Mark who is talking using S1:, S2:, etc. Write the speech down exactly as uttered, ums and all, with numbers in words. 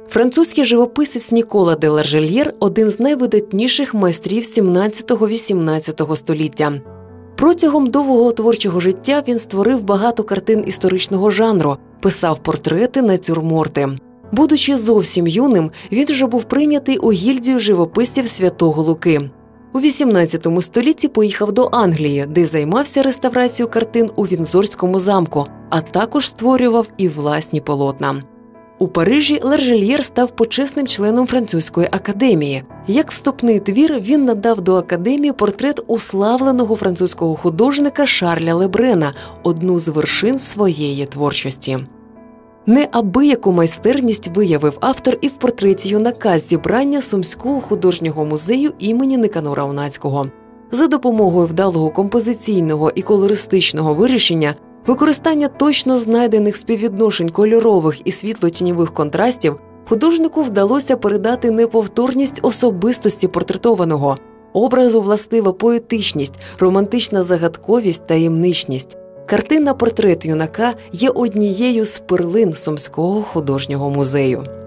S1: Французький живописець Нікола де Ларжельєр – один з найвидатніших майстрів сімнадцятого-вісімнадцятого століття. Протягом довгого творчого життя він створив багато картин історичного жанру, писав портрети, натюрморти. Будучи зовсім юним, він вже був прийнятий у гільдію живописців Святого Луки. У вісімнадцятому столітті поїхав до Англії, де займався реставрацією картин у Віндзорському замку, а також створював і власні полотна. У Парижі Ларжельєр став почесним членом Французької академії. Як вступний твір він надав до академії портрет уславленого французького художника Шарля Лебрена, одну з вершин своєї творчості. Неабияку майстерність виявив автор і в портреті юнака з зібрання Сумського художнього музею імені Никанора Унацького. За допомогою вдалого композиційного і колористичного вирішення, використання точно знайдених співвідношень кольорових і світло-тіньових контрастів, художнику вдалося передати неповторність особистості портретованого, образу властива поетичність, романтична загадковість, таємничність. Картина «Портрет юнака» є однією з перлин Сумського художнього музею.